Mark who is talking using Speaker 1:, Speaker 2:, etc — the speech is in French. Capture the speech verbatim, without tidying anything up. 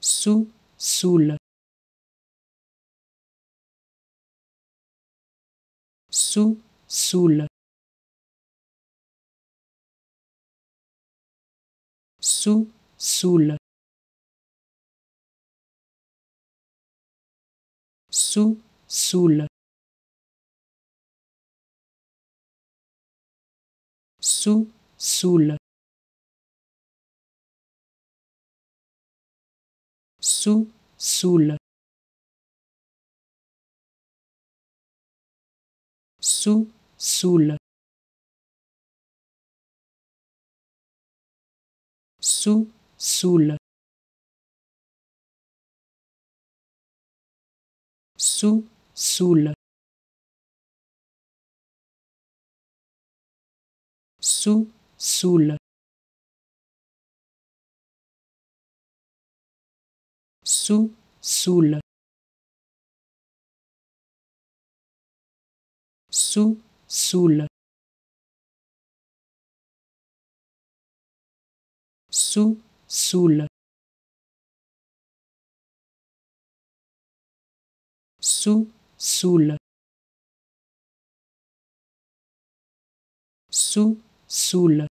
Speaker 1: sous, saoule, sous, saoule, sous, saoule, sous, saoule, sous, saoule, sous, saoule, sous, saoule, sous, saoule, sous, saoule, sous, saoule, sous, saoule, sous, saoule, sous, saoule, sous, saoule, sous, saoule,